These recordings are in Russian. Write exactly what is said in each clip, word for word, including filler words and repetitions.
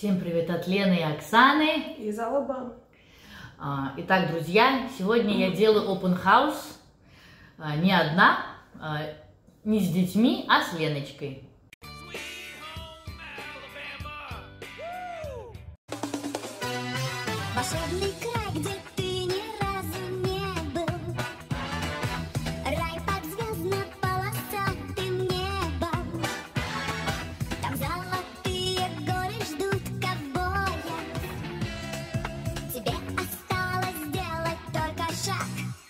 Всем привет от Лены и Оксаны. Из Алабамы. Итак, друзья, сегодня я делаю open house не одна, не с детьми, а с Леночкой. Волшебный край, где ты ни разу не был. Рай под звездно-полосатым небом. Там золотые горы ждут ковбоя. Тебе осталось сделать только шаг.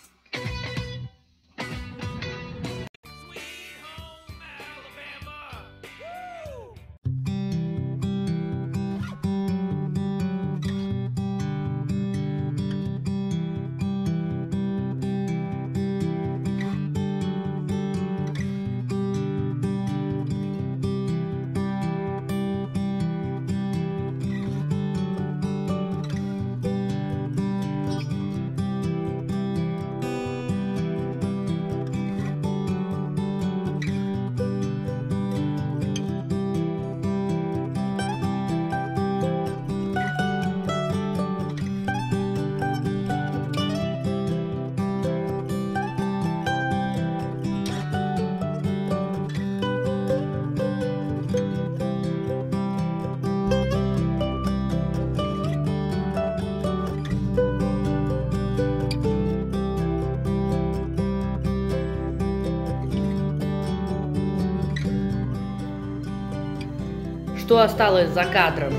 Что осталось за кадром?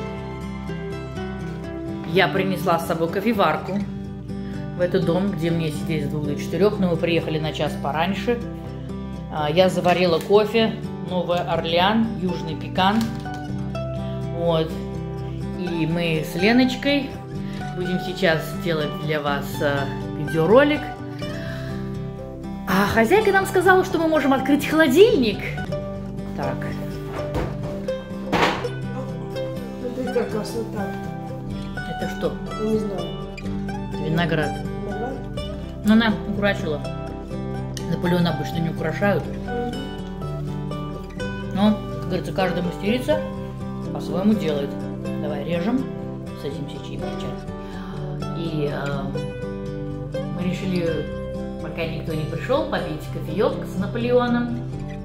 Я принесла с собой кофеварку в этот дом, где мне сидеть с двух до четырех, но мы приехали на час пораньше. Я заварила кофе, Новый Орлеан, Южный Пекан. Вот. И мы с Леночкой будем сейчас делать для вас видеоролик. А хозяйка нам сказала, что мы можем открыть холодильник. Так. Это красота. Это что? Я не знаю. Виноград. Виноград? Ну, она украсила. Наполеон обычно не украшают. Но, как говорится, каждый мастерица по-своему делает. Давай режем. Садимся чаем сейчас. И э, мы решили, пока никто не пришел, попить кофеек с Наполеоном.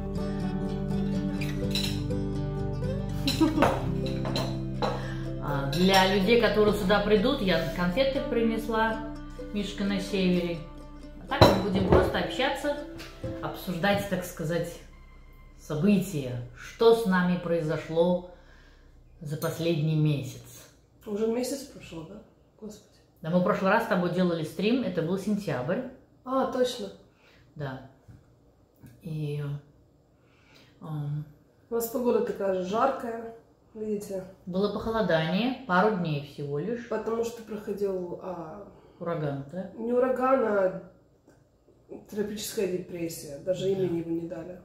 Для людей, которые сюда придут, я конфеты принесла, Мишка на севере. А так мы будем просто общаться, обсуждать, так сказать, события, что с нами произошло за последний месяц. Уже месяц прошел, да? Господи. Да, мы в прошлый раз с тобой делали стрим, это был сентябрь. А, точно. Да. И... Um, У нас погода такая же жаркая. Видите? Было похолодание, пару дней всего лишь. Потому что проходил а, ураган, да? Не ураган, а тропическая депрессия. Даже имени его не дали.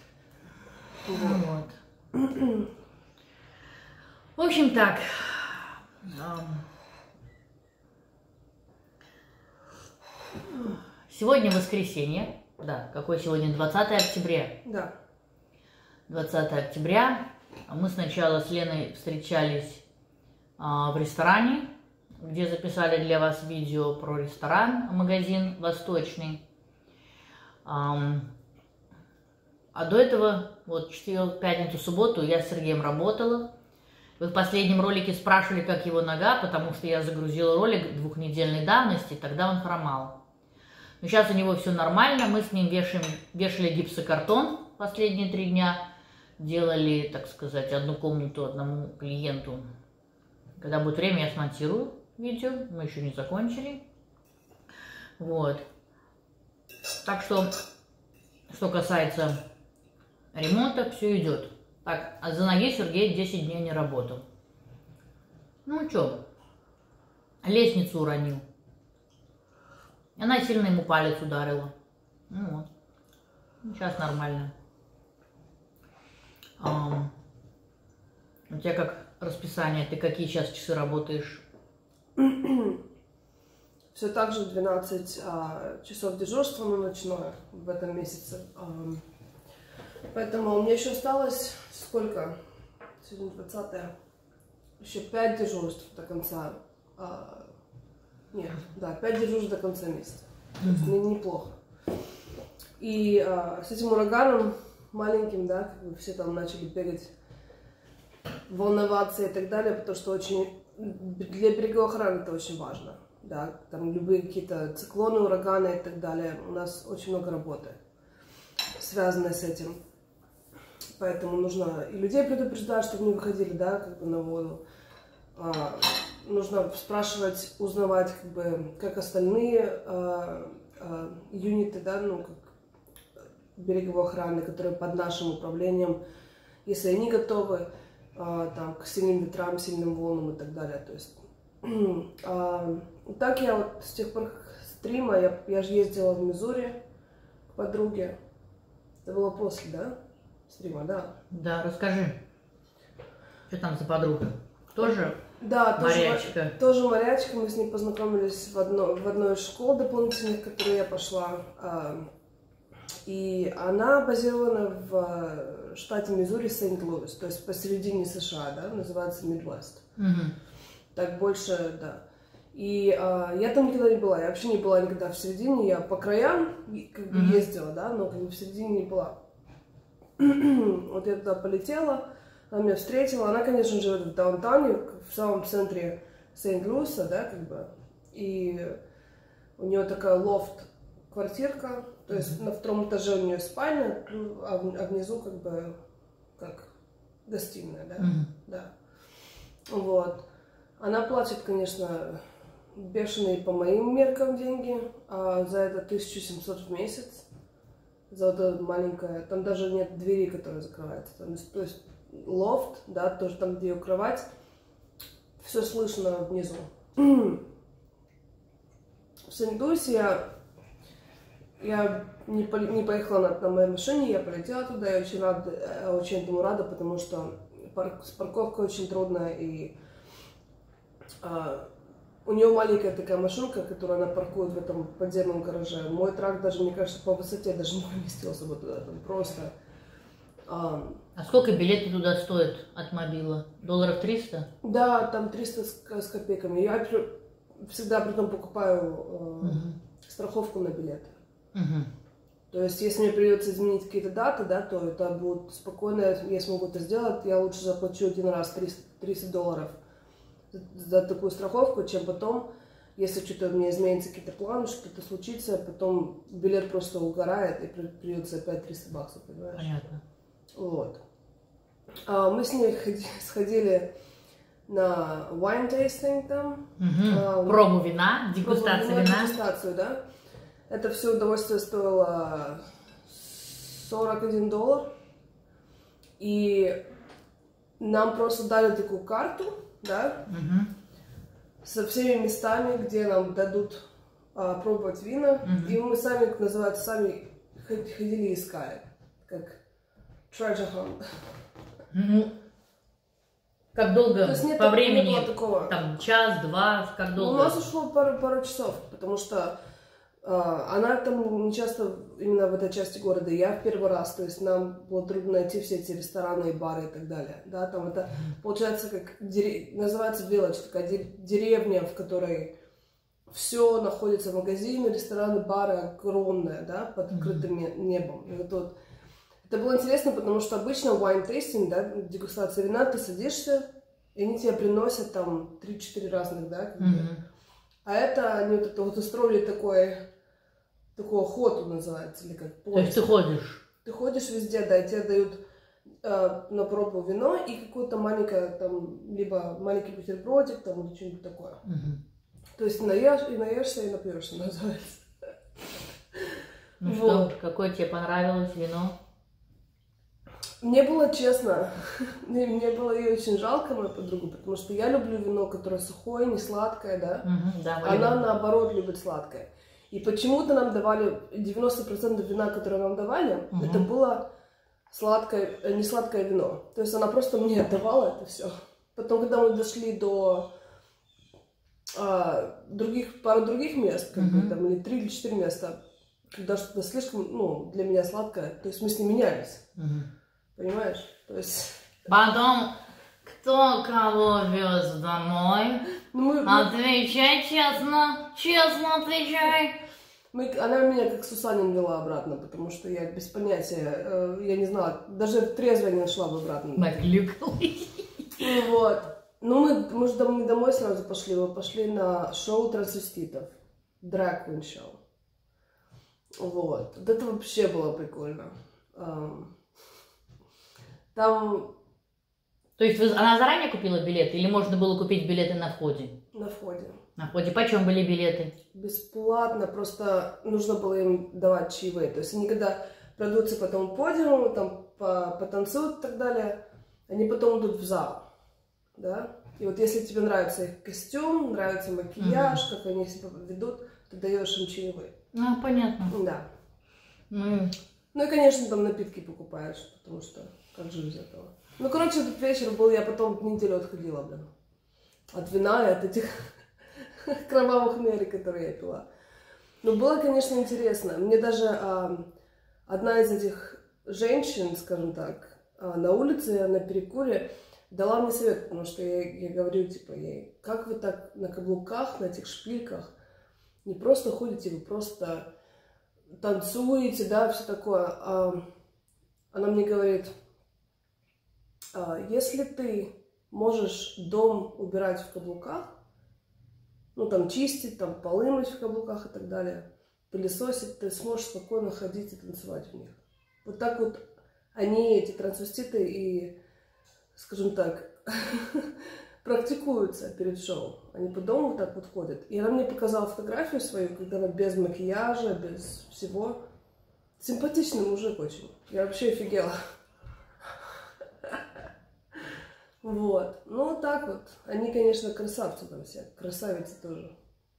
Вот. Вот. В общем так. Сегодня воскресенье. Да, какое сегодня? двадцатое октября. Да. двадцатое октября. Мы сначала с Леной встречались а, в ресторане, где записали для вас видео про ресторан, магазин Восточный. А, а до этого, вот четверг, пятницу, субботу я с Сергеем работала. Вы в последнем ролике спрашивали, как его нога, потому что я загрузила ролик двухнедельной давности, тогда он хромал. Но сейчас у него все нормально, мы с ним вешаем, вешали гипсокартон последние три дня. Делали, так сказать, одну комнату одному клиенту. Когда будет время, я смонтирую видео. Мы еще не закончили. Вот. Так что, что касается ремонта, все идет. Так, а за ноги Сергей десять дней не работал. Ну что, лестницу уронил. Она сильно ему палец ударила. Ну вот. Сейчас нормально. Um, у тебя как расписание? Ты какие сейчас часы работаешь? Все так же двенадцать а, часов дежурства, но ночное в этом месяце. А, поэтому у меня еще осталось сколько? Сегодня двадцатое. еще пять дежурств до конца. А, нет, да, пять дежурств до конца месяца. То есть mm-hmm. неплохо. И а, с этим ураганом маленьким, да, как бы все там начали бегать, волноваться и так далее, потому что очень для береговой охраны это очень важно. Да, там любые какие-то циклоны, ураганы и так далее. У нас очень много работы, связанной с этим. Поэтому нужно и людей предупреждать, чтобы не выходили, да, как бы на воду. А, нужно спрашивать, узнавать, как бы, как остальные а, а, юниты, да, ну, как береговой охраны, которые под нашим управлением, если они готовы а, там, к сильным ветрам, сильным волнам и так далее. То есть, а, так я вот с тех пор стрима, я, я же ездила в Миссури к подруге. Это было после, да? Стрима, да. Да, расскажи, что там за подруга? Тоже да, морячка? Тоже, тоже морячка. Мы с ней познакомились в, одно, в одной из школ дополнительных, в которую я пошла. И она базирована в штате Миссури, Сент-Луис, то есть посередине США, да, называется Midwest. Угу. Так больше, да. И а, я там никогда не была, я вообще не была никогда в середине, я по краям как бы угу. ездила, да, но как бы в середине не была. Вот я туда полетела, она меня встретила, она, конечно, живет в даунтауне, в самом центре Сент-Луиса, да, как бы, и у нее такая лофт-квартирка, то есть mm-hmm. на втором этаже у нее спальня, а, а внизу как бы как гостиная, да, mm-hmm. да, вот. Она платит, конечно, бешеные по моим меркам деньги, а за это тысяча семьсот в месяц. За вот это маленькое, там даже нет двери, которая закрывается. Там, то есть лофт, да, тоже там, где ее кровать, все слышно внизу. В Сент-Луисе я, я не, по, не поехала на, на моей машине, я полетела туда, я очень рада, очень этому рада, потому что пар, с парковкой очень трудно, и а, у нее маленькая такая машинка, которую она паркует в этом подземном гараже. Мой трак даже, мне кажется, по высоте даже не поместился бы туда, там просто. А, а сколько билеты туда стоят от мобила? Долларов триста? Да, там триста с, с копейками. Я всегда при этом покупаю э, угу. страховку на билеты. Угу. То есть, если мне придется изменить какие-то даты, да, то это будет спокойно, я смогу это сделать. Я лучше заплачу один раз триста долларов за такую страховку, чем потом, если что-то у меня изменится, какие-то планы, что-то случится, потом билет просто угорает и придется опять триста баксов, понимаешь? Понятно. Вот. А мы с ней сходили на wine tasting там. Угу. А, пробу вина, дегустацию пробу вина. Дегустацию, да. Это все удовольствие стоило сорок один доллар. И нам просто дали такую карту, да, угу. со всеми местами, где нам дадут а, пробовать вина. Угу. И мы сами, как называется, сами ходили и искали. Как treasure hunt. Ну, как долго нет, по времени? Не было такого. Там час, два, как долго? Ну, у нас ушло пару, пару часов, потому что а, она там не часто именно в этой части города. Я в первый раз, то есть нам было трудно найти все эти рестораны и бары и так далее. Да, там это получается как дерев... называется village, такая деревня, в которой все находится, магазины, рестораны, бары огромные, да, под открытым небом. И вот, вот это было интересно, потому что обычно wine tasting, да, дегустация вина, ты садишься, и они тебе приносят там три-четыре разных, да, как бы. Mm-hmm. А это они вот это вот устроили такой, такой охоту называется, или как поиск. То есть ты ходишь? Ты ходишь везде, да, и тебе дают э, на пробу вино и какое-то маленькое там, либо маленький бутербродик, там, или что-нибудь такое. Mm-hmm. То есть наешь, и наешься, и напьешься, называется. Ну вот. Что, какое тебе понравилось вино? Мне было честно, мне было ее очень жалко, мою подругу, потому что я люблю вино, которое сухое, не сладкое, да? Угу, да, она любим. Наоборот любит сладкое. И почему-то нам давали, девяносто процентов вина, которое нам давали, угу. это было сладкое, не сладкое вино. То есть она просто мне отдавала это все. Потом, когда мы дошли до а, других, пару других мест, как угу. бы, там, или три или четыре места, когда что-то слишком, ну, для меня сладкое, то есть мы с ней менялись. Угу. Понимаешь? То есть... Потом Кто кого вез домой? Ну, мы, Отвечай честно, честно отвечай. мы, она меня как Сусанин вела обратно, потому что я без понятия, э, я не знала, даже трезвая не нашла бы обратно. Наклюкалась. Вот. Ну, мы, мы же дом, не домой сразу пошли, мы пошли на шоу трансвеститов. Drag Queen шоу. Вот. Вот это вообще было прикольно. Ам, Там То есть вы- она заранее купила билеты или можно было купить билеты на входе? на входе На входе почем были билеты? бесплатно, просто нужно было им давать чаевые. То есть они когда пройдутся по тому подиуму, там по- потанцуют и так далее, они потом идут в зал. Да? И вот если тебе нравится их костюм, нравится макияж, как они себя ведут, ты даешь им чаевые. А, понятно. Да. Ну, Ну и, конечно, там напитки покупаешь, потому что как же без этого. Ну, короче, этот вечер был, я потом неделю отходила, блин. От вина и от этих кровавых мерей, которые я пила. Но было, конечно, интересно. Мне даже а, одна из этих женщин, скажем так, а, на улице, на перекуре, дала мне совет, потому что я, я говорю, типа, ей, как вы так на каблуках, на этих шпильках не просто ходите, вы просто танцуете, да, все такое. А, она мне говорит, а, если ты можешь дом убирать в каблуках, ну, там, чистить, там, полы мыть в каблуках и так далее, пылесосить, ты сможешь спокойно ходить и танцевать в них. Вот так вот они, эти трансвеститы, и, скажем так, практикуются перед шоу. Они по дому вот так вот ходят. И она мне показала фотографию свою, когда она без макияжа, без всего. Симпатичный мужик очень. Я вообще офигела. Вот. Ну, вот так вот. Они, конечно, красавцы там все. Красавицы тоже.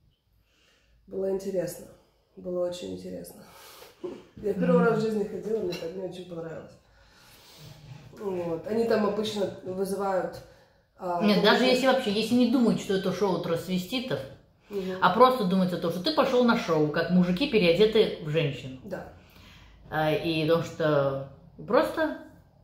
Было интересно. Было очень интересно. Я первый раз в жизни ходила, мне так мне очень понравилось. Вот. Они там обычно вызывают... а, нет, потому даже что- если вообще, если не думать, что это шоу трансвеститов, Мгм. а просто думать о том, что ты пошел на шоу, как мужики переодеты в женщин. Да. А, И то, что просто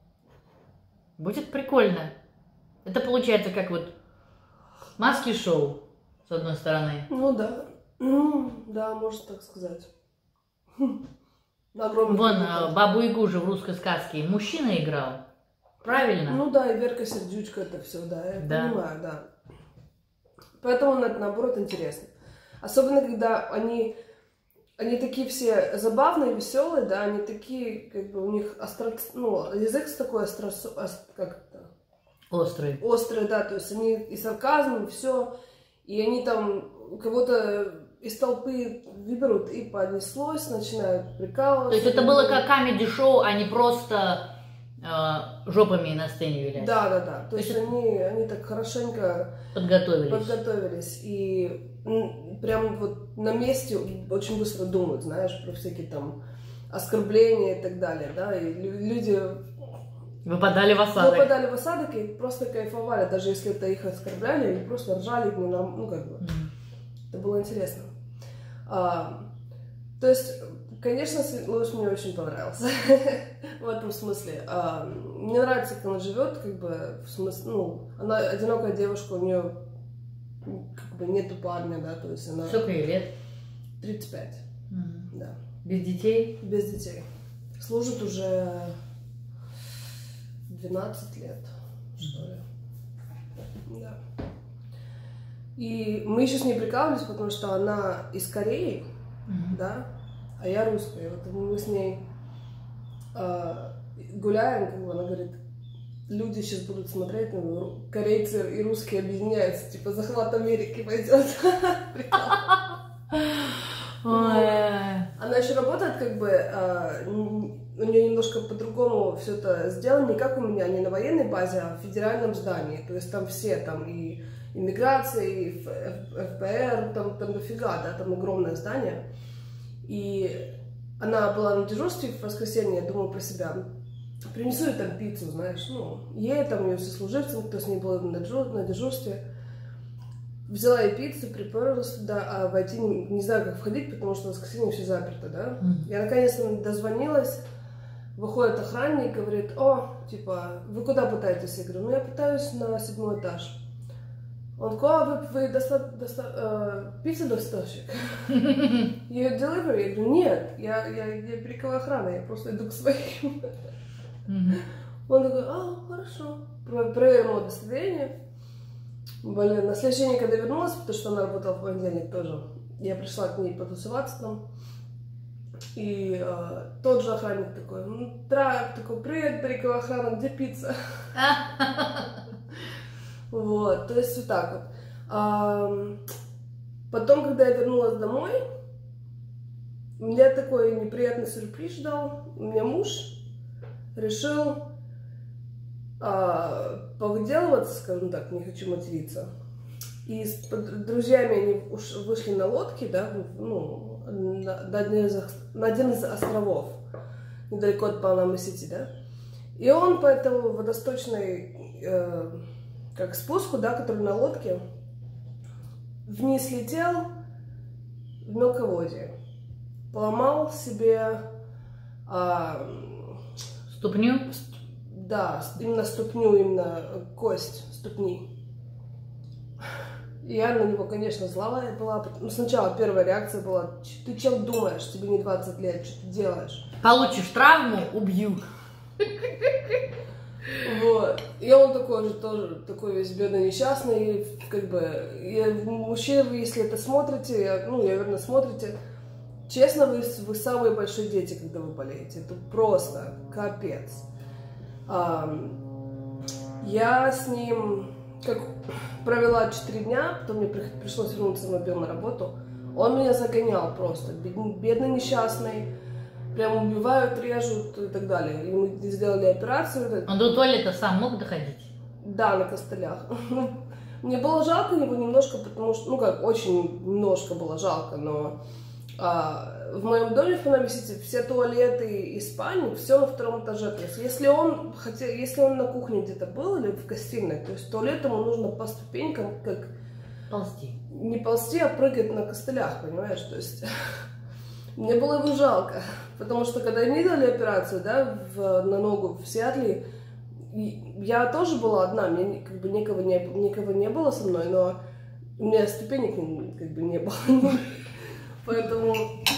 будет прикольно. Это получается как вот маски-шоу, с одной стороны. Ну да. Ну, да, можно так сказать. Хм. На огромном Вон, каблуках. а, Бабу-Ягу же в русской сказке мужчина играл. Правильно? Ну да, и Верка Сердючка это все, да, я Да. понимаю, да. Поэтому это, наоборот, интересно. Особенно, когда они, они такие все забавные, веселые, да, они такие, как бы у них остро, ну, язык с такой остро, как это, Острый. острый, да, то есть они и сарказм, и все, и они там кого-то из толпы выберут и понеслось, начинают прикалываться. То есть это было как камеди-шоу, а не просто э, жопами на сцене вилять. Да, да, да. То То есть есть они, они так хорошенько Подготовились. подготовились и м, прям вот на месте очень быстро думают, знаешь, про всякие там оскорбления и так далее, да, и лю- люди Выпадали в осадок. попадали в осадок и просто кайфовали, даже если это их оскорбляли, они просто ржали, ну, норм- ну как бы, Мгм. это было интересно. А, то есть, конечно, Светлана мне очень понравился в этом смысле. А, мне нравится, как она живет, как бы, в смысле, ну, она одинокая девушка, у нее как бы нету парня, да, то есть она Сколько ей лет? тридцать пять, Мгм. да, Без детей? без детей. Служит уже двенадцать лет, что ли. Да. И мы еще с ней прикалывались, потому что она из Кореи, Мгм. да, а я русская. Вот мы с ней э, гуляем, как бы она говорит, люди сейчас будут смотреть, ну, ру- корейцы и русские объединяются, типа захват Америки пойдет. Прикол. Ой. Она еще работает, как бы, э, н- у нее немножко по-другому все это сделано, не как у меня, не на военной базе, а в федеральном здании. То есть там все, там и иммиграция, и Ф- Ф- эф пэ эр, там, там дофига, да, там огромное здание. И она была на дежурстве в воскресенье, я думала про себя, принесу ей там пиццу, знаешь, ну, ей, там, ее сослуживцам, кто с ней был на дежур- на дежурстве. Взяла ей пиццу, приперлась туда, а войти не, не знаю, как входить, потому что в воскресенье все заперто, да. Мгм. Я наконец-то дозвонилась, Выходит охранник, говорит: о, типа, вы куда пытаетесь? Я говорю: ну я пытаюсь на седьмой этаж. Он такой: а вы, вы доста, доста, э, пицца доставщик? You delivery? Я говорю: нет, я, я, я береговая охрана, я просто иду к своим. Он такой: а, хорошо. Проверил его удостоверение. Блин, на следующий день, когда вернулась, потому что она работала в понедельник тоже, я пришла к ней потусоваться там. И э, тот же охранник такой: ну, трак, такой: привет, береговая охрана, где пицца? Вот, то есть вот так вот. А, потом, когда я вернулась домой, меня такой неприятный сюрприз ждал. У меня муж решил а, повыделываться, скажем так, не хочу материться. И с друзьями они уж вышли на лодке, да, ну, на, на, один из, на один из островов, недалеко от Панама-Сити, да. И он по этому водосточной, э, как спуску, да, который на лодке, вниз летел в мелководье, поломал себе а, ступню? Да, именно ступню, именно кость ступни. И я на него, конечно, злая была. Ну, сначала первая реакция была: ты чем думаешь, тебе не двадцать лет, что ты делаешь? Получишь травму, убью. Вот. И он такой же тоже, такой весь бедный, несчастный, как бы, и мужчины, если это смотрите, ну, наверное, смотрите, честно, вы, вы самые большие дети, когда вы болеете, это просто капец. А, я с ним, как провела четыре дня, потом мне пришлось вернуться в мобилу на работу, он меня загонял просто, бедный, бедный несчастный. Прям убивают, режут и так далее. И мы сделали операцию. Он до туалета сам мог доходить? Да, на костылях. Мне было жалко его немножко, потому что, ну как, очень немножко было жалко, но а, в моем доме в Панаме-Сити все туалеты и спальни, все на втором этаже. То есть если он, хотя, если он на кухне где-то был или в гостиной, то есть туалет ему нужно по ступенькам, как... Ползти. Не ползти, а прыгать на костылях, понимаешь? То есть... Мне было его жалко, потому что когда мне дали операцию, да, в, на ногу в Сиэтле, я тоже была одна, мне как бы никого не, никого не было со мной, но у меня ступенек как бы не было, поэтому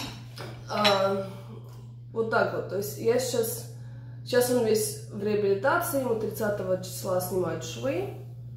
а, вот так вот, то есть я сейчас, сейчас он весь в реабилитации, ему тридцатого числа снимают швы,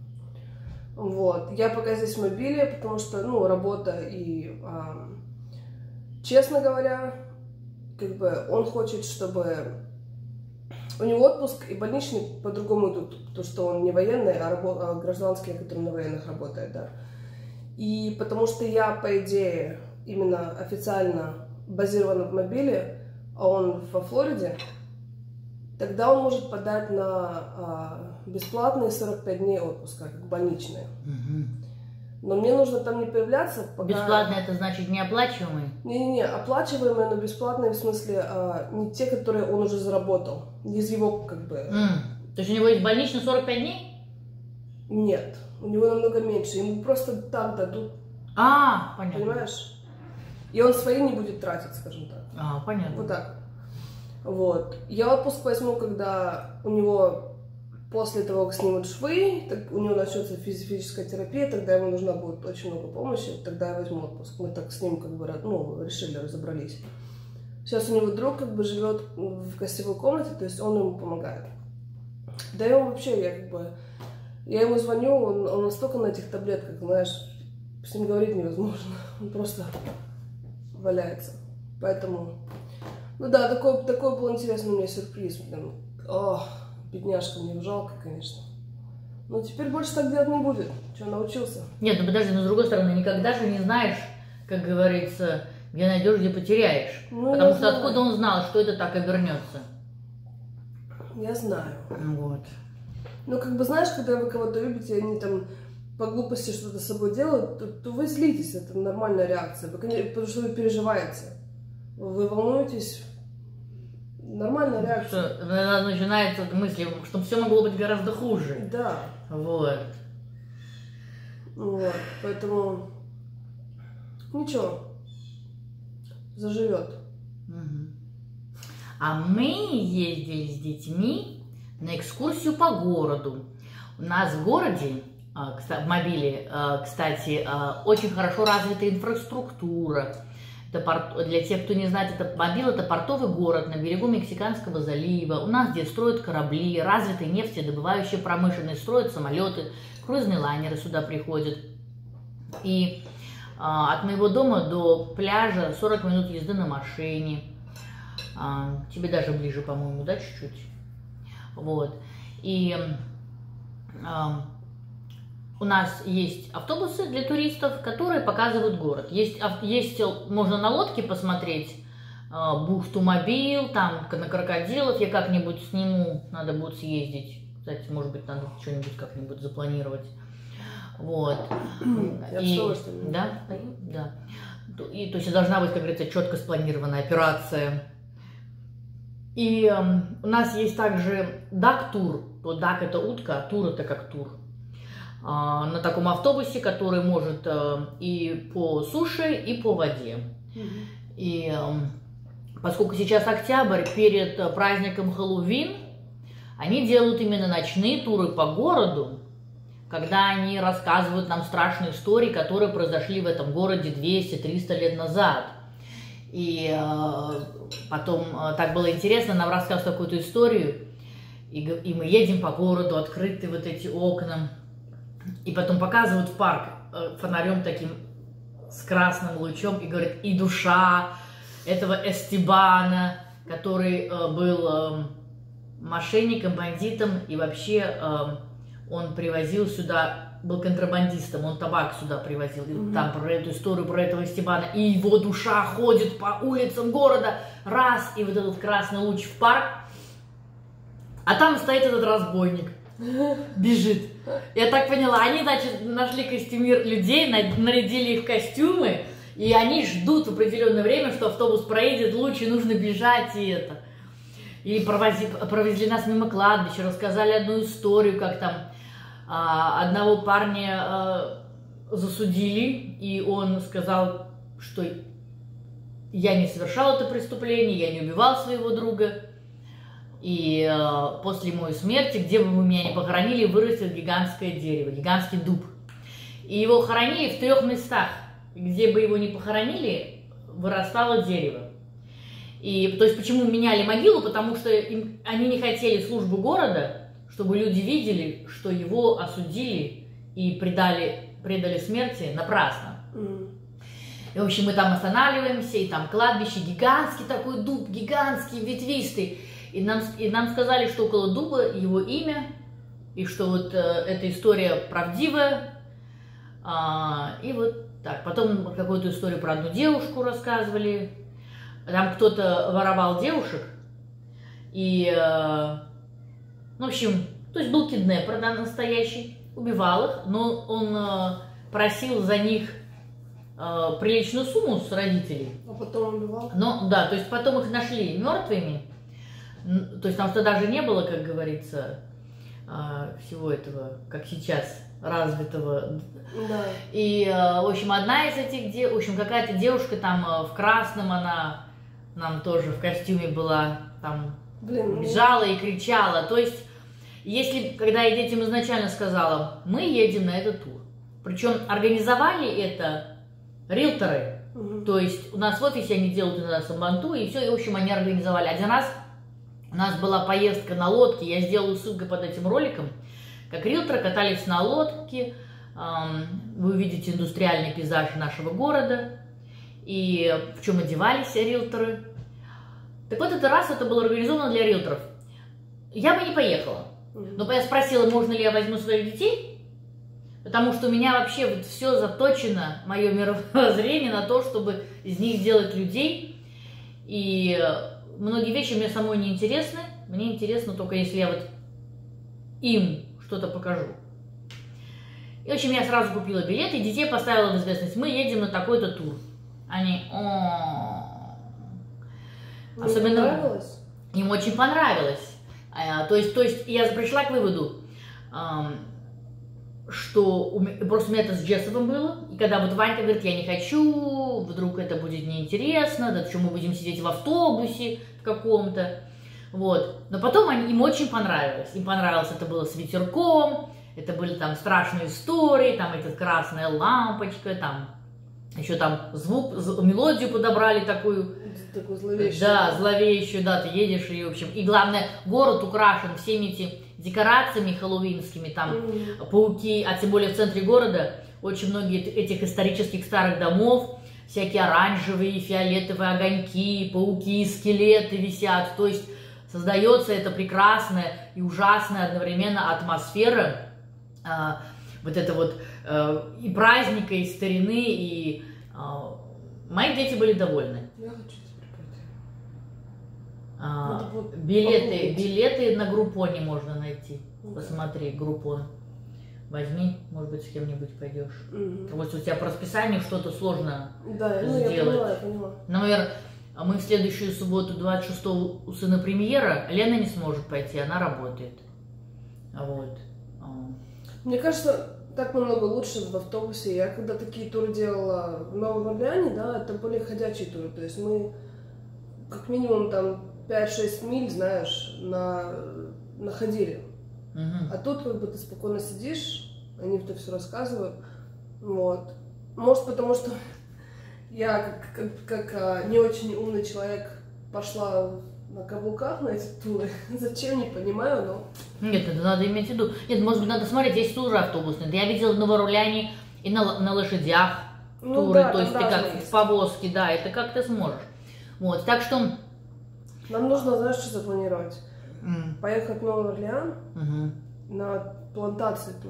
вот, я пока здесь в мобиле, потому что, ну, работа и... А, честно говоря, как бы он хочет, чтобы у него отпуск и больничный по-другому идут, потому что он не военный, а, рабо... а гражданский, который на военных работает, да. И потому что я, по идее, именно официально базирована в мобиле, а он во Флориде, тогда он может подать на а, бесплатные сорок пять дней отпуска, как больничные. Угу. Но мне нужно там не появляться, пока... Бесплатно это значит неоплачиваемый? Не-не-не, оплачиваемые, но бесплатные, в смысле, а, не те, которые он уже заработал, не из его, как бы... Mm. То есть у него есть больничный сорок пять дней? Нет, у него намного меньше, ему просто так дадут. А, понятно. Понимаешь? И он свои не будет тратить, скажем так. А, понятно. Вот так. Вот. Я отпуск возьму, когда у него... После того, как снимут швы, так у него начнется физическая терапия, тогда ему нужна будет очень много помощи, тогда я возьму отпуск. Мы так с ним как бы, ну, решили, разобрались. Сейчас у него друг как бы живет в гостевой комнате, то есть он ему помогает. Да и он вообще, я как бы, я ему звоню, он, он настолько на этих таблетках, знаешь, с ним говорить невозможно, он просто валяется. Поэтому, ну да, такой, такой был интересный у меня сюрприз, блин. Ох. Бедняжка, мне жалко, конечно. Но теперь больше так делать не будет. Что, научился? Нет, ну подожди, но с другой стороны, никогда же не знаешь, как говорится, где найдешь, где потеряешь. Ну, потому что знаю. Откуда он знал, что это так обернется? Я знаю. Вот. Ну, как бы, знаешь, когда вы кого-то любите, они там по глупости что-то с собой делают, то, то вы злитесь, это нормальная реакция. Вы, потому что вы переживаете. Вы волнуетесь. Нормальная реакция. Что, начинается мысли, что все могло быть гораздо хуже. Да. Вот. Вот. Поэтому ничего. Заживет. Угу. А мы ездили с детьми на экскурсию по городу. У нас в городе, в мобиле, кстати, очень хорошо развита инфраструктура. Это порт... Для тех, кто не знает, это мобил, это портовый город на берегу Мексиканского залива. У нас здесь строят корабли, развиты нефтедобывающая промышленность, строят самолеты, круизные лайнеры сюда приходят. И а, от моего дома до пляжа сорок минут езды на машине. А, тебе даже ближе, по-моему, да, чуть-чуть. Вот. И а, у нас есть автобусы для туристов, которые показывают город. Есть, есть можно на лодке посмотреть а, бухту Мобил, там на крокодилов я как-нибудь сниму, надо будет съездить. Кстати, может быть, надо что-нибудь как-нибудь запланировать. Вот. Я И, что, да, да. И, то есть должна быть, как говорится, четко спланированная операция. И э, у нас есть также дак-тур. То дак это утка, а тур это как тур. Э, на таком автобусе, который может э, и по суше, и по воде. Mm-hmm. И э, поскольку сейчас октябрь, перед праздником Хэллоуин, они делают именно ночные туры по городу, когда они рассказывают нам страшные истории, которые произошли в этом городе двести-триста лет назад. И э, потом э, так было интересно, нам рассказывают какую-то историю, и, и мы едем по городу, открыты вот эти окна, и потом показывают в парк э, фонарем таким с красным лучом, и говорят, и душа этого Эстебана, который э, был э, мошенником, бандитом, и вообще э, он привозил сюда... был контрабандистом, он табак сюда привозил, mm-hmm. там про эту историю, про этого Эстебана, и его душа ходит по улицам города, раз, и вот этот красный луч в парк, а там стоит этот разбойник, бежит. Я так поняла, они, значит, нашли костюмер людей, нарядили их в костюмы, и они ждут в определенное время, что автобус проедет, луч, и нужно бежать, и это. И провози, провезли нас мимо кладбища, рассказали одну историю, как там одного парня засудили, и он сказал, что я не совершал это преступление, я не убивал своего друга, и после моей смерти, где бы вы меня ни похоронили, вырастет гигантское дерево, гигантский дуб. И его хоронили в трех местах, где бы его ни похоронили, вырастало дерево. И, то есть почему меняли могилу? Потому что им, они не хотели службу города, чтобы люди видели, что его осудили и предали, предали смерти напрасно. Mm. И, в общем, мы там останавливаемся, и там кладбище, гигантский такой дуб, гигантский, ветвистый. И нам, и нам сказали, что около дуба его имя, и что вот э, эта история правдивая. А, и вот так. Потом какую-то историю про одну девушку рассказывали. Там кто-то воровал девушек, и... Э, в общем, то есть был киднепер, да, настоящий, убивал их, но он э, просил за них э, приличную сумму с родителей. А потом убивал? Но, да, то есть потом их нашли мертвыми, то есть там что даже не было, как говорится, э, всего этого, как сейчас, развитого. Да. И, э, в общем, одна из этих, де... в общем, какая-то девушка там э, в красном, она нам тоже в костюме была, там, Блин, бежала и кричала, то есть... Если, когда я детям изначально сказала, мы едем на этот тур, причем организовали это риэлторы, угу. То есть у нас в офисе они делают иногда самбанту, и все, и в общем они организовали. Один раз у нас была поездка на лодке, я сделаю ссылку под этим роликом, как риэлторы катались на лодке, вы увидите индустриальный пейзаж нашего города, и в чем одевались риэлторы. Так вот, этот раз это было организовано для риэлторов. Я бы не поехала. Но я спросила, можно ли я возьму своих детей, потому что у меня вообще вот все заточено, мое мировоззрение на то, чтобы из них делать людей. И многие вещи мне самой не интересны. Мне интересно только, если я вот им что-то покажу. И, в общем, я сразу купила билеты, и детей поставила в известность. Мы едем на такой-то тур. Они... Особенно... понравилось? Им очень понравилось. То есть, то есть я пришла к выводу, что у меня, просто у меня это с Джессопом было, и когда вот Ванька говорит, я не хочу, вдруг это будет неинтересно, да почему мы будем сидеть в автобусе в каком-то, вот. Но потом они, им очень понравилось, им понравилось, это было с ветерком, это были там страшные истории, там эта красная лампочка, там еще там звук, мелодию подобрали такую. Такую зловещую. Да, зловещую, да, ты едешь и, в общем, и главное, город украшен всеми этими декорациями хэллоуинскими, там mm-hmm. пауки, а тем более в центре города очень многие этих исторических старых домов, всякие оранжевые, фиолетовые огоньки, пауки, скелеты висят, то есть создается эта прекрасная и ужасная одновременно атмосфера, э, вот это вот э, и праздника, и старины, и э, мои дети были довольны. Я хочу теперь пойти. А, билеты, билеты на Группоне можно найти. Посмотри, Группон. Возьми, может быть, с кем-нибудь пойдешь. Mm-hmm. Вот у тебя по расписанию что-то сложно да, ну, сделать. Я поняла, я поняла. Например, мы в следующую субботу, двадцать шестого, у сына премьера, Лена не сможет пойти, она работает. Вот. Мне кажется, так намного лучше в автобусе. Я когда такие туры делала в Новом Орлеане, да, это были ходячие туры. То есть мы как минимум там пять-шесть миль, знаешь, на, находили. Uh-huh. А тут как бы ты спокойно сидишь, они это все рассказывают. Вот. Может, потому что я как, как, как а, не очень умный человек пошла на каблуках на эти туры. Зачем, не понимаю, но... Нет, это надо иметь в виду. Нет, может быть, надо смотреть, есть туры автобусные. Я видела в Новоорлеане и на, на лошадях ну, туры, да, то есть ты как есть. В повозке, да, это как ты сможешь. Вот, так что... Нам нужно, знаешь, что запланировать? Mm. Поехать в Новый Орлеан mm-hmm. на плантации тур.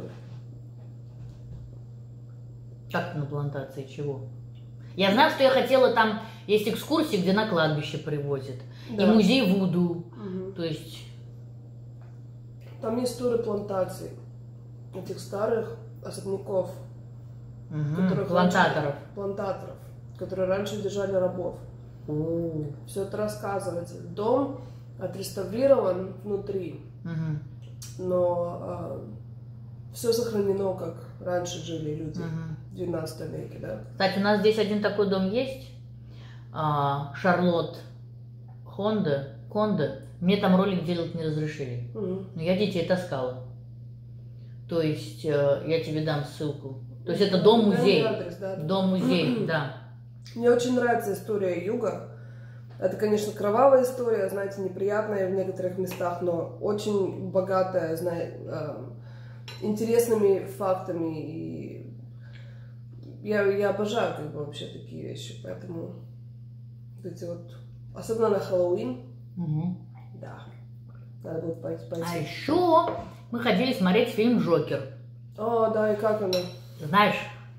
Как на плантации, чего? Я знаю, что я хотела, там есть экскурсии, где на кладбище привозят. Да. И музей Вуду. Угу. То есть... Там есть туры плантаций. Этих старых особняков. Угу. Плантаторов. Раньше, плантаторов, которые раньше держали рабов. У. Все это рассказывается. Дом отреставрирован внутри. Угу. Но э, все сохранено, как раньше жили люди. Угу. В двенадцатом веке, да? Кстати, у нас здесь один такой дом есть. А, Шарлотт Хонда, Конда. Мне там ролик делать не разрешили. Угу. Но я детей таскала. То есть э, я тебе дам ссылку. То есть это дом-музей. Да? Дом-музей, да. Мне очень нравится история Юга. Это, конечно, кровавая история, знаете, неприятная в некоторых местах, но очень богатая, знаете, э, интересными фактами. И я, я обожаю как бы вообще такие вещи, поэтому эти вот, особенно на Хэллоуин, угу. да, надо будет пойти. А еще мы ходили смотреть фильм «Джокер». О, да, и как она? Знаешь,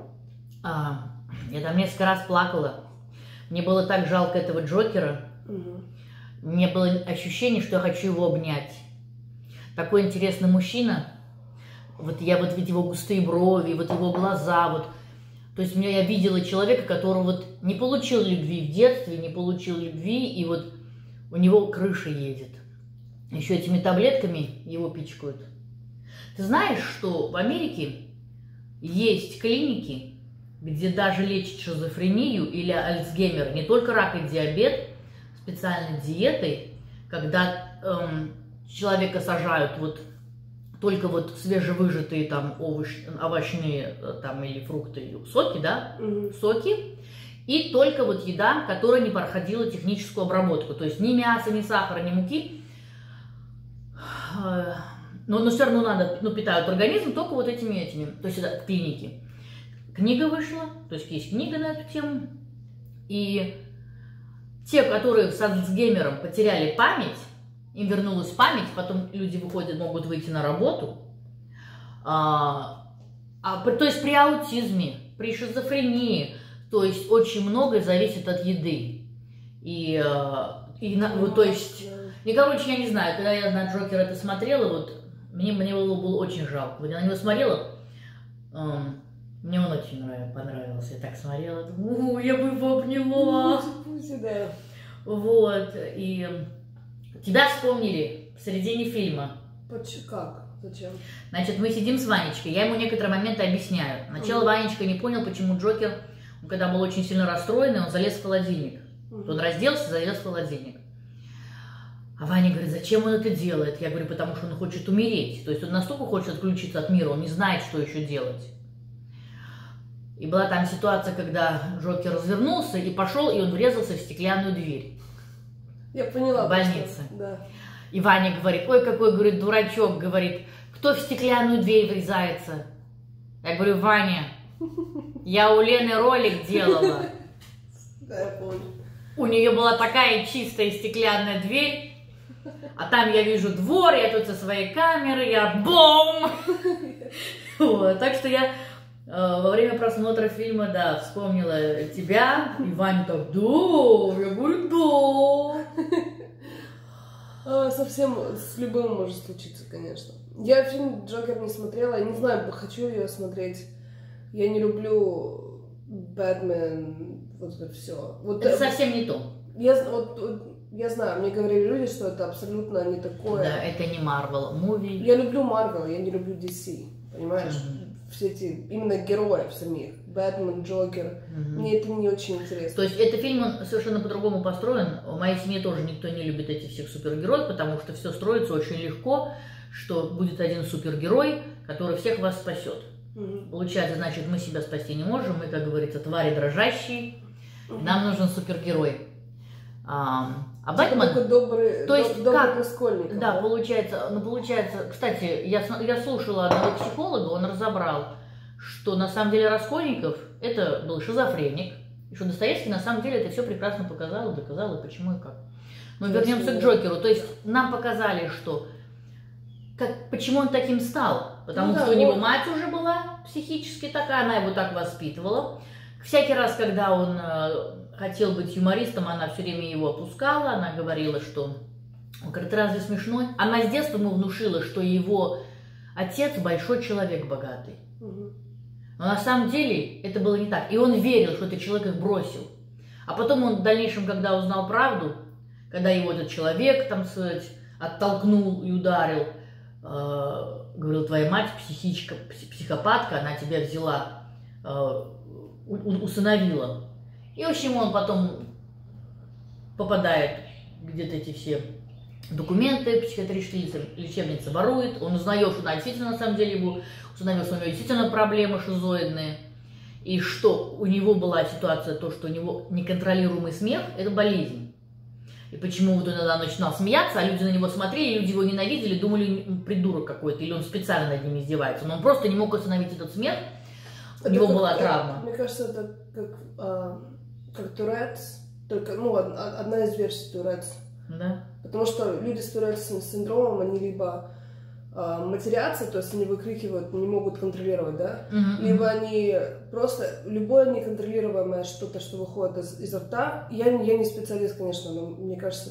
а, я там несколько раз плакала. Мне было так жалко этого Джокера. Угу. Мне было ощущение, что я хочу его обнять. Такой интересный мужчина. Вот я вот видела его густые брови, вот его глаза, вот. То есть меня я видела человека, который вот не получил любви в детстве, не получил любви, и вот у него крыша едет. Еще этими таблетками его пичкают. Ты знаешь, что в Америке есть клиники, где даже лечат шизофрению или Альцгеймер, не только рак и диабет, специальной диетой, когда эм, человека сажают вот только вот свежевыжатые там овощ, овощные там или фрукты, соки, да, mm-hmm. соки, и только вот еда, которая не проходила техническую обработку, то есть ни мяса, ни сахара, ни муки, но, но все равно надо, ну, питают организм только вот этими этими, то есть это клиники. Книга вышла, то есть есть книга на эту тему, и те, которые с Альцгеймером потеряли память, им вернулась память, потом люди выходят, могут выйти на работу, а, а, то есть при аутизме, при шизофрении, то есть очень многое зависит от еды, и, и ну, то есть, и, короче, я не знаю, когда я на Джокера это смотрела, вот, мне, мне было, было очень жалко, вот я на него смотрела, мне он очень нравился, понравился. Я так смотрела, думаю, я бы его обняла. Да. Вот, и тебя вспомнили в середине фильма. Почему? Как? Зачем? Значит, мы сидим с Ванечкой, я ему некоторые моменты объясняю. Сначала mm-hmm. Ванечка не понял, почему Джокер, он, когда был очень сильно расстроенный, он залез в холодильник. Mm-hmm. Он разделся, залез в холодильник. А Ваня говорит, зачем он это делает? Я говорю, потому что он хочет умереть. То есть он настолько хочет отключиться от мира, он не знает, что еще делать. И была там ситуация, когда Джокер развернулся и пошел, и он врезался в стеклянную дверь. Я поняла. В больнице. Да. И Ваня говорит, ой, какой, говорит, дурачок, говорит, кто в стеклянную дверь врезается? Я говорю, Ваня, я у Лены ролик делала. Да, я помню. У нее была такая чистая стеклянная дверь, а там я вижу двор, я тут со своей камерой, я бом! Вот, так что я во время просмотра фильма, да, вспомнила тебя, и Ваня так, да, я говорю, да. Совсем с любым может случиться, конечно. Я фильм «Джокер» не смотрела, я не знаю, хочу ее смотреть. Я не люблю Бэтмен, вот это все. Вот, это совсем не то. Я, вот, я знаю, мне говорили люди, что это абсолютно не такое. Да, это не Marvel муви. Я люблю Marvel, я не люблю ди си, понимаешь? Mm-hmm. Все эти, именно героев самих. Бэтмен, Джокер. Mm-hmm. Мне это не очень интересно. То есть этот фильм, он совершенно по-другому построен. В моей семье тоже никто не любит этих всех супергероев, потому что все строится очень легко, что будет один супергерой, который всех вас спасет. Mm-hmm. Получается, значит, мы себя спасти не можем, мы, как говорится, твари дрожащие, mm-hmm. нам нужен супергерой. А, а Бэтмен... Такой добрый, то есть добрый как, раскольник. Да, да, получается, ну, получается, кстати, я, я слушала одного психолога, он разобрал, что на самом деле Раскольников это был шизофреник, и что Достоевский на самом деле это все прекрасно показал, доказал, и почему и как. Но вернемся к Джокеру, то есть нам показали, что как, почему он таким стал, потому ну, что да, у него он... мать уже была психически такая, она его так воспитывала. Всякий раз, когда он э, хотел быть юмористом, она все время его опускала, она говорила, что, он говорит, разве смешной? Она с детства ему внушила, что его отец большой человек богатый. Угу. Но на самом деле это было не так. И он верил, что этот человек их бросил. А потом он в дальнейшем, когда узнал правду, когда его этот человек, там сказать, оттолкнул и ударил, э, говорил, твоя мать психичка, психопатка, она тебя взяла, э, усыновила. И, в общем, он потом попадает где-то эти все документы, психиатрическая лечебница ворует, он узнает, что она действительно, на самом деле, его установил, что у него действительно проблемы шизоидные, и что у него была ситуация, то, что у него неконтролируемый смех, это болезнь. И почему вот он иногда начинал смеяться, а люди на него смотрели, люди его ненавидели, думали, он придурок какой-то, или он специально над ними издевается. Но он просто не мог остановить этот смех, у него как, была как, травма. Мне кажется, это как, а, как Туретс, только, ну, одна из версий Туретс. Да. Потому что люди с Туретским синдромом, они либо а, матерятся, то есть они выкрикивают, не могут контролировать, да? Mm-hmm. Либо они просто, любое неконтролируемое что-то, что выходит из, изо рта, я, я не специалист, конечно, но мне кажется,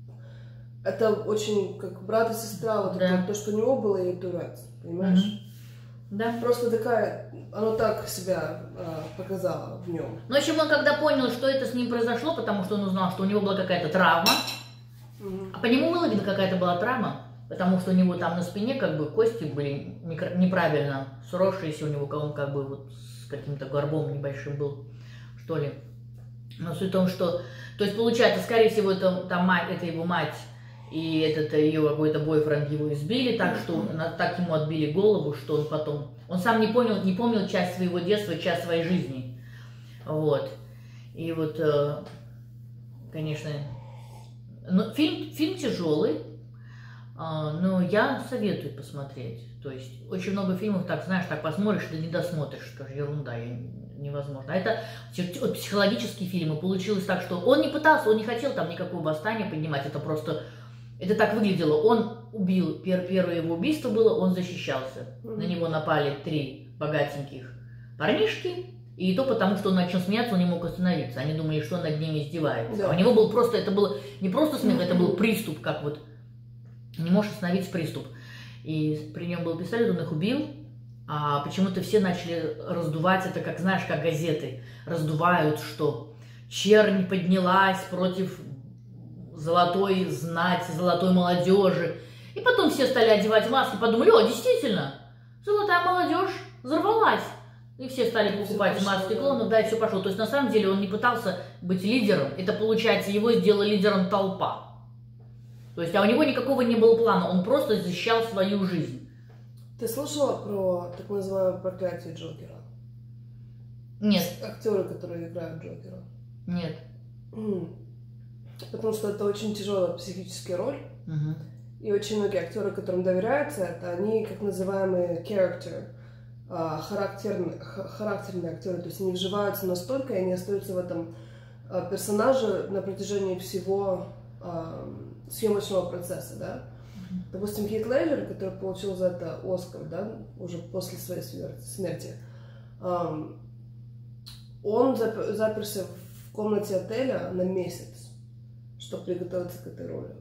это очень как брат и сестра, вот да. это, то, что у него было, и Туретс, понимаешь? Mm-hmm. Да. Просто такая, оно так себя а, показало в нем. Ну, в общем, он когда понял, что это с ним произошло, потому что он узнал, что у него была какая-то травма, mm-hmm. а по нему было видно, какая-то была травма, потому что у него там на спине как бы кости были неправильно сросшиеся, у него он как бы вот с каким-то горбом небольшим был, что ли. Но суть в том, что, то есть получается, скорее всего, это, там, мать, это его мать, и этот ее какой-то бойфренд его избили, так что так ему отбили голову, что он потом... Он сам не понял, не помнил часть своего детства, часть своей жизни. Вот. И вот, конечно... Но фильм, фильм тяжелый, но я советую посмотреть. То есть очень много фильмов, так знаешь, так посмотришь, да не досмотришь, скажешь, ерунда, невозможно. А это психологические фильмы. Получилось так, что он не пытался, он не хотел там никакого восстания поднимать, это просто... Это так выглядело. Он убил, пер, первое его убийство было, он защищался. Mm-hmm. На него напали три богатеньких парнишки, и то потому, что он начал смеяться, он не мог остановиться. Они думали, что он над ними издевается. Yeah. А у него был просто, это было не просто смех, mm-hmm. это был приступ, как вот, не можешь остановить приступ. И при нем был пистолет, он их убил, а почему-то все начали раздувать это, как знаешь, как газеты раздувают, что чернь поднялась против... золотой знати, золотой молодежи. И потом все стали одевать маски, подумали, о, действительно, золотая молодежь взорвалась. И все стали покупать все маски пошло, клоунов, да, и все пошло. То есть на самом деле он не пытался быть лидером, это получается его сделала лидером толпа. То есть, а у него никакого не было плана, он просто защищал свою жизнь. Ты слышала про так называемое проклятие Джокера? Нет. Актеры, которые играют Джокера. Нет. Потому что это очень тяжелая психическая роль. Угу. И очень многие актеры, которым доверяются, это они как называемые character, характерные, характерные актеры. То есть они вживаются настолько, и они остаются в этом персонаже на протяжении всего съемочного процесса, да. Допустим, Хит Леджер, который получил за это Оскар, да, уже после своей смерти, он заперся в комнате отеля на месяц, чтобы приготовиться к этой роли.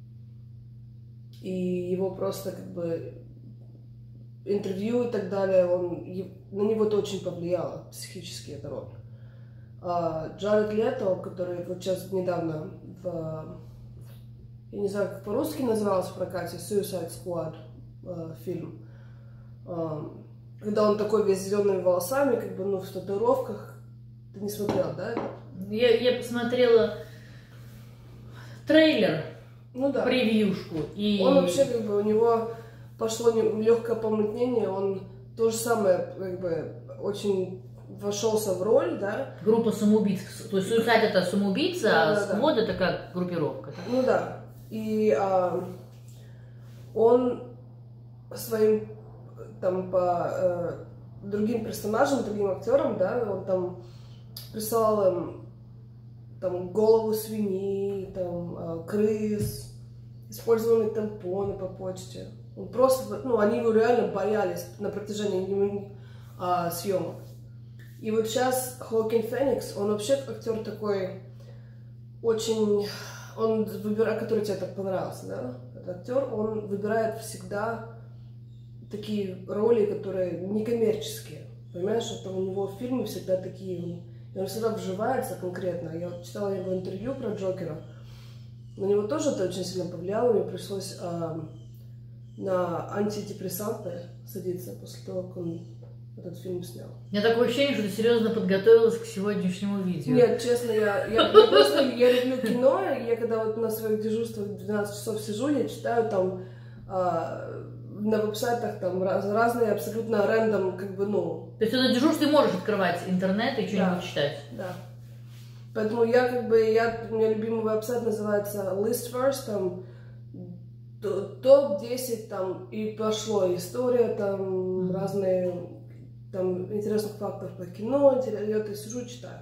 И его просто как бы интервью и так далее, он, на него это очень повлияло психически, эта роль. А Джаред Лето, который вот сейчас недавно в, я не знаю, как по-русски назывался в прокате, Suicide Squad э, фильм, э, когда он такой весь зелеными волосами, как бы, ну, в татуировках. Ты не смотрела, да? Я, я посмотрела трейлер, ну, да. превьюшку. И... Он вообще, как бы, у него пошло легкое помутнение, он то же самое, как бы, очень вошелся в роль, да? Группа самоубийц. То есть Suicide это самоубийца, да, а да, Squad да. это как группировка. Так? Ну да. И а, он своим там по а, другим персонажам, другим актерам, да, он там присылал им там голову свиньи, там а, крыс, использованные тампоны по почте. Он просто, ну, они его реально боялись на протяжении а, съемок. И вот сейчас Хоакин Феникс, он вообще актер такой очень, он выбирает, который тебе так понравился, да, этот актер, он выбирает всегда такие роли, которые некоммерческие, понимаешь, это у него фильмы всегда такие, и он всегда вживается конкретно. Я читала его интервью про Джокера, на него тоже это очень сильно повлияло, мне пришлось а, на антидепрессанты садиться после того, как он этот фильм снял. У меня такое ощущение, что ты серьезно подготовилась к сегодняшнему видео. Нет, честно, я, я, я просто я люблю кино, и я когда вот на своих дежурствах двенадцать часов сижу, я читаю там а, на веб-сайтах там раз, разные абсолютно рэндом, как бы, ну... То есть это дежурство ты можешь открывать интернет и что-нибудь да, читать? Да. Поэтому я как бы, я, у меня любимый веб-сайт называется Listverse, там топ десять там, и пошло история, там mm-hmm. разные... там интересных фактов по кино, я это сижу и читаю.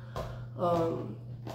Um,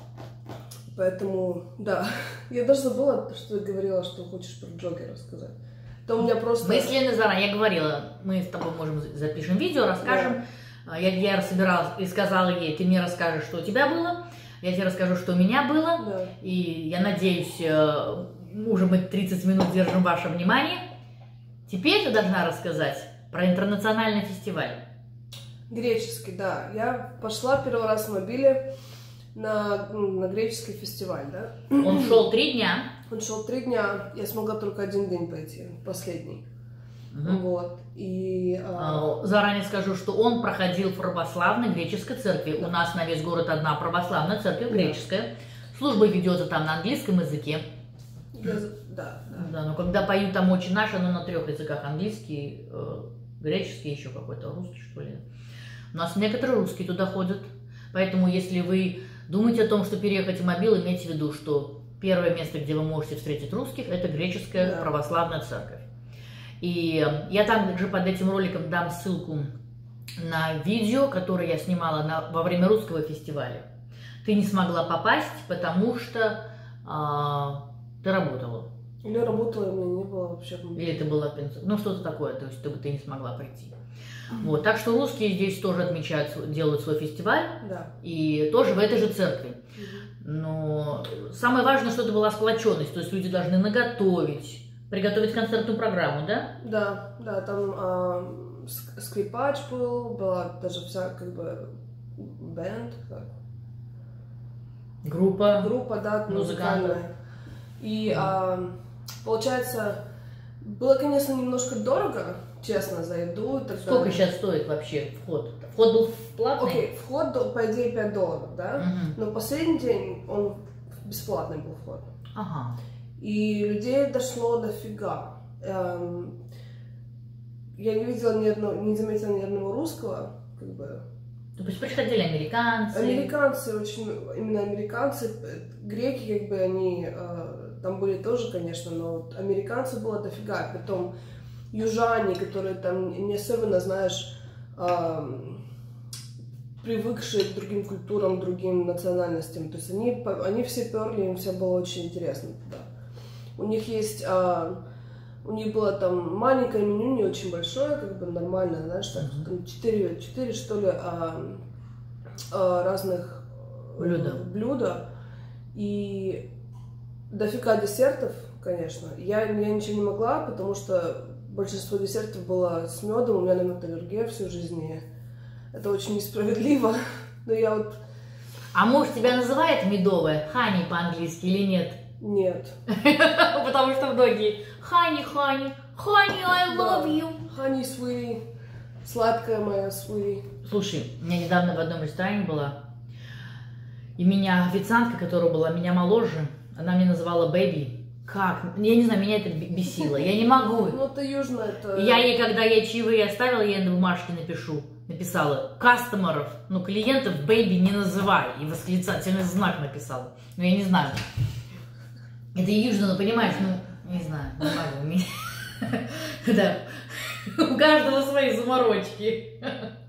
поэтому, да, я даже забыла, что ты говорила, что хочешь про Джокера рассказать. То у меня просто... Мы с Леной заранее, я говорила, мы с тобой можем запишем видео, расскажем. Yeah. Я, я собиралась и сказала ей, ты мне расскажешь, что у тебя было, я тебе расскажу, что у меня было. Yeah. И я надеюсь, уже мы тридцать минут держим ваше внимание. Теперь ты должна рассказать про интернациональный фестиваль. Греческий, да. Я пошла первый раз в Мобиле на, на греческий фестиваль, да. Он шел три дня. Он шел три дня. Я смогла только один день пойти, последний. Угу. Вот. И, а... Заранее скажу, что он проходил в православной греческой церкви. Да. У нас на весь город одна православная церковь, греческая. Да. Служба ведется там на английском языке. Я... Да, да. Да, но когда поют там очень наши, но на трех языках: английский, э, греческий, еще какой-то русский, что ли. У нас некоторые русские туда ходят. Поэтому, если вы думаете о том, что переехать в Мобил, имейте в виду, что первое место, где вы можете встретить русских, это греческая да. православная церковь. И я там же под этим роликом дам ссылку на видео, которое я снимала на, во время русского фестиваля. Ты не смогла попасть, потому что а, ты работала. Или работала, у меня не было вообще. Или ты была пенсионером. Ну, что-то такое, то есть ты, ты не смогла прийти. Вот, так что русские здесь тоже отмечают, делают свой фестиваль, да. И тоже в этой же церкви. Но самое важное, что это была сплоченность, то есть люди должны наготовить, приготовить концертную программу, да? Да, да, там а, скрипач был, была даже вся как бы бэнд, как? Группа. Группа, да, музыкальная. И а, получается, Было, конечно, немножко дорого, честно, за еду. И так Сколько далее. сейчас стоит вообще вход? Вход был платный? Окей, вход, по идее, пять долларов, да? Мгм. Но последний день он бесплатный был вход. Ага. И людей дошло дофига. Эм, я не видела ни одного, не заметила ни одного русского, как бы. То есть приходили американцы? Американцы, очень, именно американцы, греки, как бы, они, э, там были тоже, конечно, но вот американцев было дофига. Потом южане, которые там не особенно, знаешь, э, привыкшие к другим культурам, другим национальностям. То есть они, они все перли, им все было очень интересно туда. У них есть, а, у них было там маленькое меню, не очень большое, как бы нормально, знаешь, так, там четыре, четыре что ли, а, а, разных Блюда. блюда. И дофига десертов, конечно. Я, я ничего не могла, потому что большинство десертов было с медом, у меня на мед аллергия всю жизнь. И это очень несправедливо, но я вот... А муж тебя называет медовая, хани по-английски или нет? Нет. Потому что многие хани, хани, хани, I love you. Honey, sweetie, сладкая моя, sweetie. Слушай, у меня недавно в одном ресторане была, и меня официантка, которая была меня моложе, она мне называла бэби. Как? Я не знаю, меня это бесило. Я не могу. Ну, это южно, это... Я ей, когда я чаевые оставила, я ей на бумажке напишу. Написала, кастомеров, ну, клиентов бэби не называй. И восклицательный знак написала. Ну, я не знаю. Это южно, ну, понимаешь, ну, не знаю, не могу. Да. У каждого свои заморочки.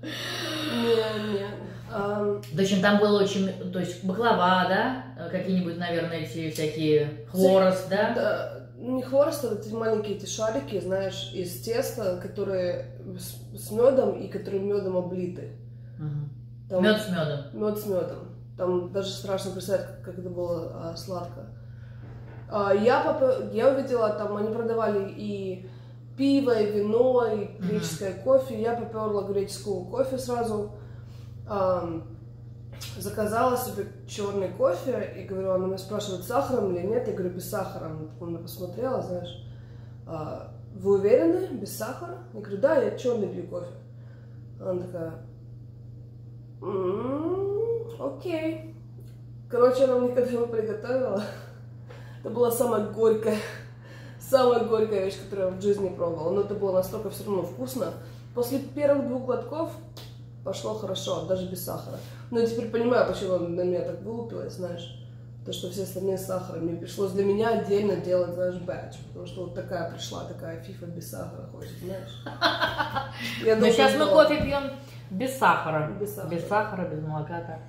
Не, не. А, В общем, там было очень, то есть баклава, да, какие-нибудь, наверное, эти всякие хворост, да? да, ну, не хворост, а эти маленькие эти шарики, знаешь, из теста, которые с, с медом и которые медом облиты. Угу. Мед с медом. Мед с медом. Там даже страшно представить, как, как это было а, сладко. А, я, поп... я увидела, там они продавали и пиво, и вино, и греческое uh-huh. кофе. Я поперла греческого кофе сразу. А, заказала себе черный кофе и говорю, она меня спрашивает, с сахаром или нет. Я говорю, без сахара. Она посмотрела, знаешь, а, вы уверены, без сахара? Я говорю, да, я черный пью кофе. Она такая, м-м, окей. Короче, она мне кофе приготовила. Это была самая горькая, самая горькая вещь, которую я в жизни пробовала. Но это было настолько все равно вкусно. После первых двух глотков пошло хорошо, даже без сахара. Но я теперь понимаю, почему она на меня так вылупилась, знаешь. То, что все остальные с сахаром. Мне пришлось для меня отдельно делать, знаешь, бэдж. Потому что вот такая пришла, такая фифа без сахара хочет, знаешь. Но сейчас мы кофе пьем без сахара. Без сахара. Без сахара, без молока, так.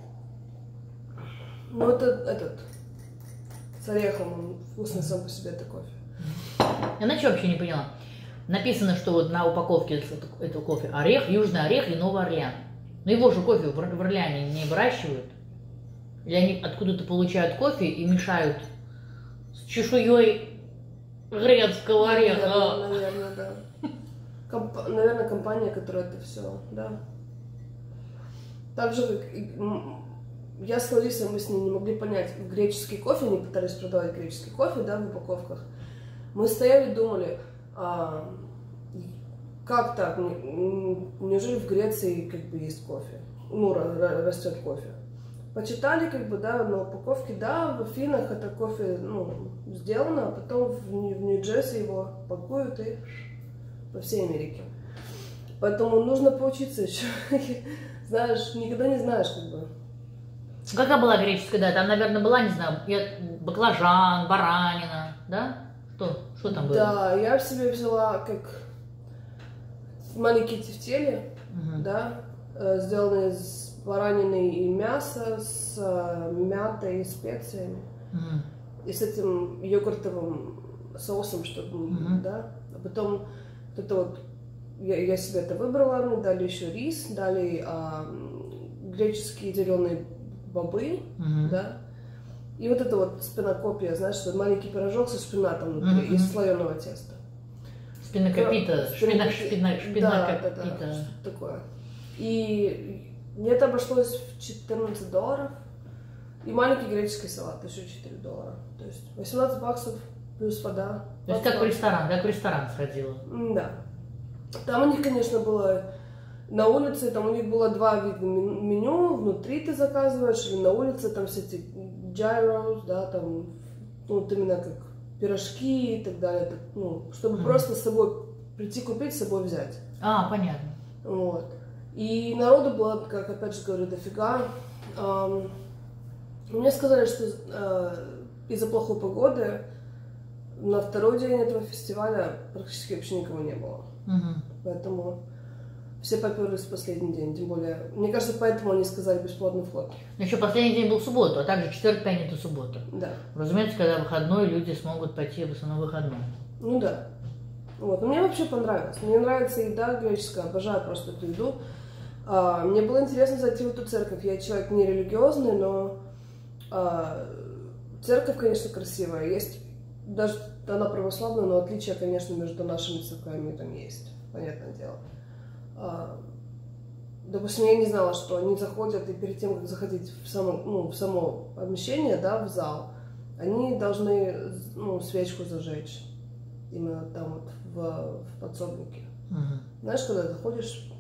Ну, это этот... С орехом, он вкусный сам по себе, это кофе. Я ничего вообще не поняла. Написано, что вот на упаковке этого кофе орех, южный орех и Новый Орлеан. Но его же кофе в Орлеане не выращивают. Или они откуда-то получают кофе и мешают с чешуей грецкого ореха. Наверное, наверное, да. Комп... Наверное, компания, которая это все, да. Так же, как и... Я с Ларисой, мы с ней не могли понять, греческий кофе, они пытались продавать греческий кофе, да, в упаковках. Мы стояли и думали, а, как так, неужели в Греции как бы есть кофе, ну, растет кофе. Почитали, как бы, да, на упаковке, да, в Афинах это кофе, ну, сделано, а потом в Нью-Джерси его пакуют и по всей Америке. Поэтому нужно поучиться еще, знаешь, никогда не знаешь, как бы. Какая была греческая, да? Там, наверное, была, не знаю, баклажан, баранина, да? Что? Что там было? Да, я в себе взяла как маленькие тефтели, угу. да, сделанные из баранины и мяса, с мятой и специями. Угу. И с этим йогуртовым соусом, чтобы, угу. да. А потом вот это вот, я, я себе это выбрала, мне дали еще рис, дали а, греческие зеленые бобы, uh-huh. да, и вот это вот спинакопия, знаешь, что маленький пирожок со шпинатом внутри, uh-huh. из слоеного теста. Спинакопита, шпинак, шпинак, шпинакопита. Да, да, да, что-то такое. И мне это обошлось в четырнадцать долларов, и маленький греческий салат, еще четыре доллара. То есть восемнадцать баксов плюс вода. То есть как в ресторан, как в ресторан сходила. Да. Там у них, конечно, было на улице, там у них было два вида меню, внутри ты заказываешь, или на улице там все эти gyros, да, там, ну, вот именно как пирожки и так далее, так, ну, чтобы mm. просто с собой прийти купить, с собой взять. А, понятно. Вот. И народу было, как опять же говорю, дофига. Um, мне сказали, что uh, из-за плохой погоды на второй день этого фестиваля практически вообще никого не было. Mm-hmm. Поэтому все поперлись в последний день, тем более, мне кажется, поэтому они сказали бесплатный вход. Еще последний день был в субботу, а также четверг, пятница, суббота. Да. Разумеется, когда выходной, люди смогут пойти в основном выходной. Ну да. Вот. Но мне вообще понравилось. Мне нравится еда греческая, обожаю просто эту еду. А, мне было интересно зайти в эту церковь. Я человек не религиозный, но а, церковь, конечно, красивая. Есть, даже она православная, но отличия, конечно, между нашими церквями там есть, понятное дело. А, допустим, я не знала, что они заходят, и перед тем, как заходить в само, ну, в само помещение, да, в зал, они должны, ну, свечку зажечь. Именно там вот в, в подсобнике. Uh-huh. Знаешь, когда ты ходишь?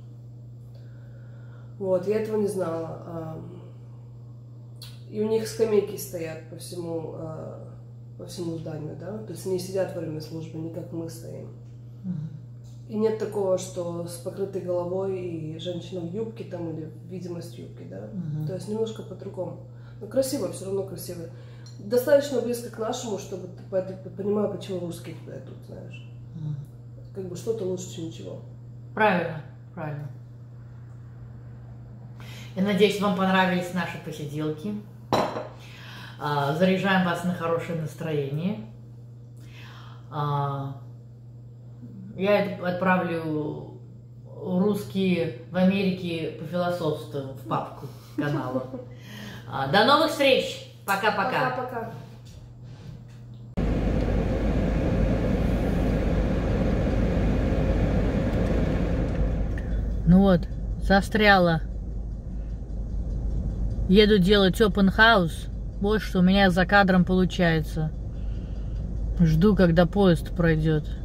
Вот, я этого не знала. А, и у них скамейки стоят по всему, а, по всему зданию, да? То есть они сидят во время службы, не как мы стоим. Uh-huh. И нет такого, что с покрытой головой и женщина в юбке там или видимость юбки, да? Uh-huh. То есть немножко по-другому. Но красиво, все равно красиво. Достаточно близко к нашему, чтобы ты понимала, почему русские туда идут, знаешь. Mm. Как бы что-то лучше, чем ничего. Правильно, правильно. Я надеюсь, вам понравились наши посиделки. Заряжаем вас на хорошее настроение. Я отправлю русские в Америке по философству в папку канала. До новых встреч! Пока-пока. Пока-пока. Ну вот, застряла. Еду делать open house. Вот что у меня за кадром получается. Жду, когда поезд пройдет.